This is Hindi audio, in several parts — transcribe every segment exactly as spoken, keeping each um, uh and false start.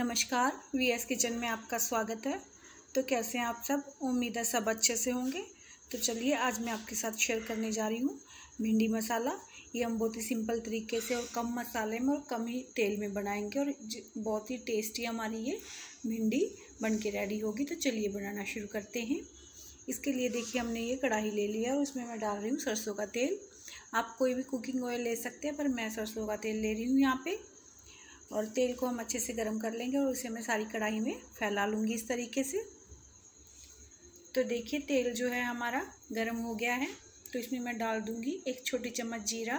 नमस्कार, वी एस किचन में आपका स्वागत है। तो कैसे हैं आप सब? उम्मीद है सब अच्छे से होंगे। तो चलिए आज मैं आपके साथ शेयर करने जा रही हूँ भिंडी मसाला। ये हम बहुत ही सिंपल तरीके से और कम मसाले में और कम ही तेल में बनाएंगे और बहुत ही टेस्टी हमारी ये भिंडी बन के रेडी होगी। तो चलिए बनाना शुरू करते हैं। इसके लिए देखिए हमने ये कढ़ाई ले लिया और उसमें मैं डाल रही हूँ सरसों का तेल। आप कोई भी कुकिंग ऑयल ले सकते हैं, पर मैं सरसों का तेल ले रही हूँ यहाँ पे। और तेल को हम अच्छे से गर्म कर लेंगे और उसे मैं सारी कढ़ाई में फैला लूँगी इस तरीके से। तो देखिए तेल जो है हमारा गर्म हो गया है। तो इसमें मैं डाल दूँगी एक छोटी चम्मच जीरा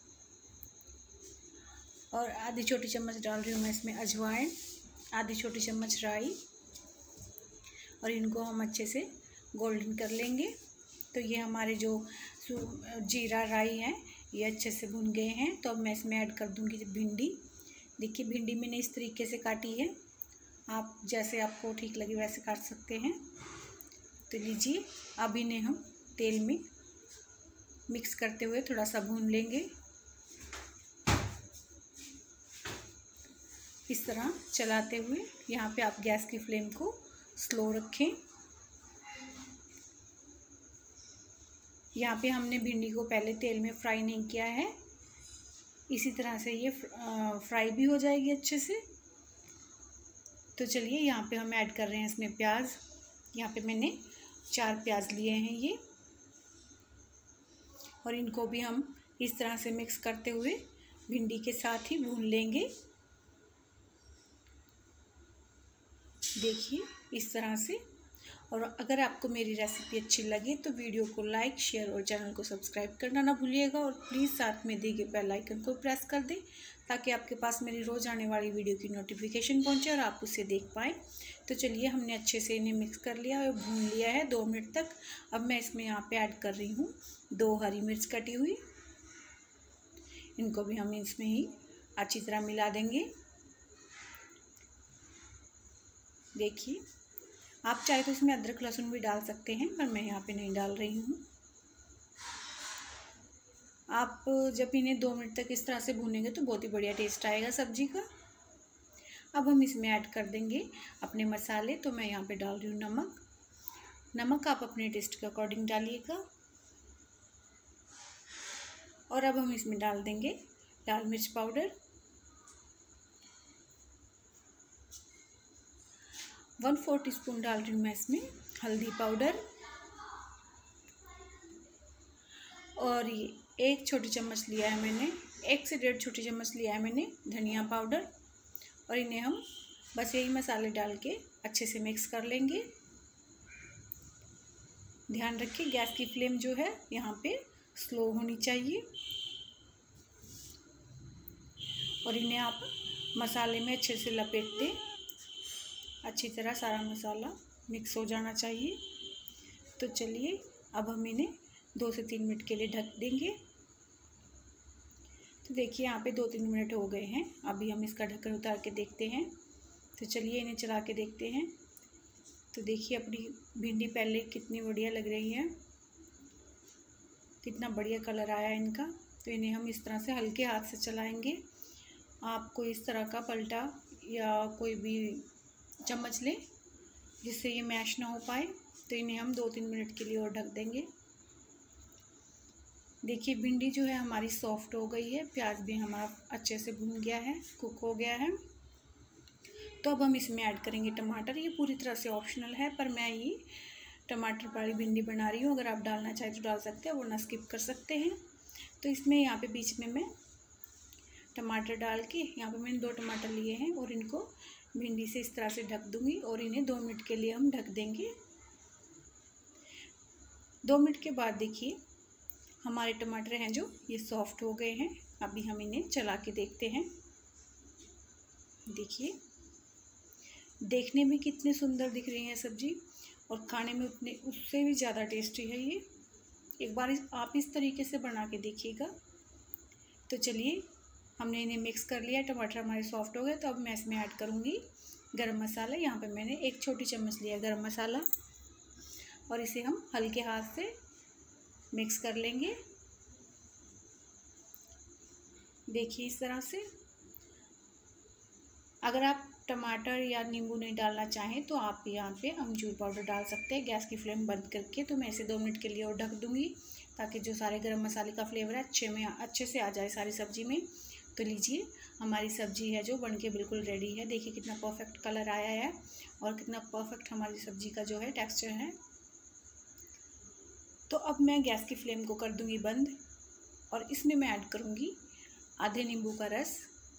और आधी छोटी चम्मच डाल रही हूँ मैं इसमें अजवाइन, आधी छोटी चम्मच राई, और इनको हम अच्छे से गोल्डन कर लेंगे। तो ये हमारे जो जीरा राई हैं ये अच्छे से भुन गए हैं। तो अब मैं इसमें ऐड कर दूँगी भिंडी। देखिए भिंडी मैंने इस तरीके से काटी है, आप जैसे आपको ठीक लगे वैसे काट सकते हैं। तो लीजिए अब इन्हें हम तेल में मिक्स करते हुए थोड़ा सा भून लेंगे। इस तरह चलाते हुए, यहाँ पे आप गैस की फ्लेम को स्लो रखें। यहाँ पे हमने भिंडी को पहले तेल में फ्राई नहीं किया है, इसी तरह से ये फ्राई भी हो जाएगी अच्छे से। तो चलिए यहाँ पे हम ऐड कर रहे हैं इसमें प्याज। यहाँ पे मैंने चार प्याज लिए हैं ये, और इनको भी हम इस तरह से मिक्स करते हुए भिंडी के साथ ही भून लेंगे। देखिए इस तरह से। और अगर आपको मेरी रेसिपी अच्छी लगे तो वीडियो को लाइक, शेयर और चैनल को सब्सक्राइब करना ना भूलिएगा। और प्लीज़ साथ में दिए गए बेल आइकन को प्रेस कर दें ताकि आपके पास मेरी रोज़ आने वाली वीडियो की नोटिफिकेशन पहुंचे और आप उसे देख पाएँ। तो चलिए हमने अच्छे से इन्हें मिक्स कर लिया और भून लिया है दो मिनट तक। अब मैं इसमें यहाँ पे ऐड कर रही हूँ दो हरी मिर्च कटी हुई। इनको भी हम इसमें ही अच्छी तरह मिला देंगे। देखिए आप चाहे तो इसमें अदरक लहसुन भी डाल सकते हैं, पर मैं यहाँ पे नहीं डाल रही हूँ। आप जब इन्हें दो मिनट तक इस तरह से भूनेंगे तो बहुत ही बढ़िया टेस्ट आएगा सब्जी का। अब हम इसमें ऐड कर देंगे अपने मसाले। तो मैं यहाँ पे डाल रही हूँ नमक। नमक आप अपने टेस्ट के अकॉर्डिंग डालिएगा। और अब हम इसमें डाल देंगे लाल मिर्च powder, one four teaspoon डाल रही हूँ मैं इसमें हल्दी पाउडर, और ये एक छोटी चम्मच लिया है मैंने, एक से डेढ़ छोटी चम्मच लिया है मैंने धनिया पाउडर। और इन्हें हम बस यही मसाले डाल के अच्छे से मिक्स कर लेंगे। ध्यान रखिए गैस की फ्लेम जो है यहाँ पे स्लो होनी चाहिए। और इन्हें आप मसाले में अच्छे से लपेट दें। अच्छी तरह सारा मसाला मिक्स हो जाना चाहिए। तो चलिए अब हम इन्हें दो से तीन मिनट के लिए ढक देंगे। तो देखिए यहाँ पे दो तीन मिनट हो गए हैं। अभी हम इसका ढक्कन उतार के देखते हैं। तो चलिए इन्हें चला के देखते हैं। तो देखिए अपनी भिंडी पहले कितनी बढ़िया लग रही है, कितना बढ़िया कलर आया इनका। तो इन्हें हम इस तरह से हल्के हाथ से चलाएँगे। आपको इस तरह का पलटा या कोई भी चम्मच लें जिससे ये मैश ना हो पाए। तो इन्हें हम दो तीन मिनट के लिए और ढक देंगे। देखिए भिंडी जो है हमारी सॉफ्ट हो गई है, प्याज भी हमारा अच्छे से भून गया है, कुक हो गया है। तो अब हम इसमें ऐड करेंगे टमाटर। ये पूरी तरह से ऑप्शनल है, पर मैं ये टमाटर वाली भिंडी बना रही हूँ। अगर आप डालना चाहें तो डाल सकते हैं, वरना स्किप कर सकते हैं। तो इसमें यहाँ पे बीच में मैं टमाटर डाल के, यहाँ पे मैंने दो टमाटर लिए हैं और इनको भिंडी से इस तरह से ढक दूँगी और इन्हें दो मिनट के लिए हम ढक देंगे। दो मिनट के बाद देखिए हमारे टमाटर हैं जो ये सॉफ्ट हो गए हैं। अभी हम इन्हें चला के देखते हैं। देखिए देखने में कितने सुंदर दिख रही है सब्जी और खाने में उतने उससे भी ज़्यादा टेस्टी है ये। एक बार आप इस तरीके से बना के देखिएगा। तो चलिए हमने इन्हें मिक्स कर लिया, टमाटर हमारे सॉफ्ट हो गए। तो अब मैं इसमें ऐड करूँगी गरम मसाला। यहाँ पे मैंने एक छोटी चम्मच लिया गरम मसाला और इसे हम हल्के हाथ से मिक्स कर लेंगे। देखिए इस तरह से। अगर आप टमाटर या नींबू नहीं डालना चाहें तो आप यहाँ पे अमचूर पाउडर डाल सकते हैं। गैस की फ्लेम बंद करके तो मैं इसे दो मिनट के लिए और ढक दूँगी ताकि जो सारे गरम मसाले का फ्लेवर है अच्छे में अच्छे से आ जाए सारी सब्ज़ी में। तो लीजिए हमारी सब्ज़ी है जो बनके बिल्कुल रेडी है। देखिए कितना परफेक्ट कलर आया है और कितना परफेक्ट हमारी सब्ज़ी का जो है टेक्सचर है। तो अब मैं गैस की फ्लेम को कर दूँगी बंद और इसमें मैं ऐड करूँगी आधे नींबू का रस।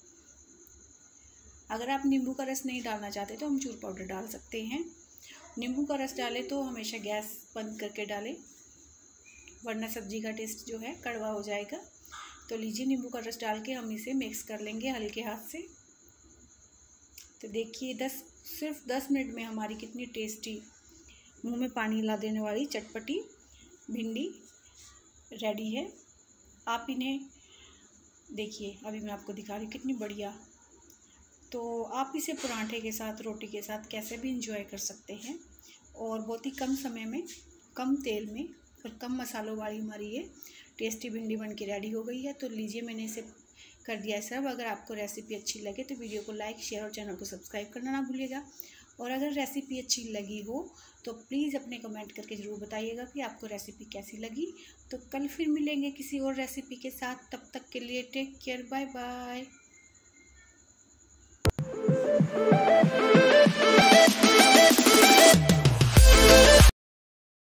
अगर आप नींबू का रस नहीं डालना चाहते तो अमचूर पाउडर डाल सकते हैं। नींबू का रस डालें तो हमेशा गैस बंद करके डालें, वरना सब्ज़ी का टेस्ट जो है कड़वा हो जाएगा। तो लीजिए नींबू का रस डाल के हम इसे मिक्स कर लेंगे हल्के हाथ से। तो देखिए दस सिर्फ दस मिनट में हमारी कितनी टेस्टी, मुंह में पानी ला देने वाली चटपटी भिंडी रेडी है। आप इन्हें देखिए, अभी मैं आपको दिखा रही हूँ कितनी बढ़िया। तो आप इसे पराठे के साथ, रोटी के साथ कैसे भी इंजॉय कर सकते हैं और बहुत ही कम समय में, कम तेल में और कम मसालों वाली हमारी ये टेस्टी भिंडी बन के रेडी हो गई है। तो लीजिए मैंने इसे कर दिया है सर्व। अगर आपको रेसिपी अच्छी लगे तो वीडियो को लाइक, शेयर और चैनल को सब्सक्राइब करना ना भूलिएगा। और अगर रेसिपी अच्छी लगी हो तो प्लीज़ अपने कमेंट करके ज़रूर बताइएगा कि आपको रेसिपी कैसी लगी। तो कल फिर मिलेंगे किसी और रेसिपी के साथ। तब तक के लिए टेक केयर, बाय बाय।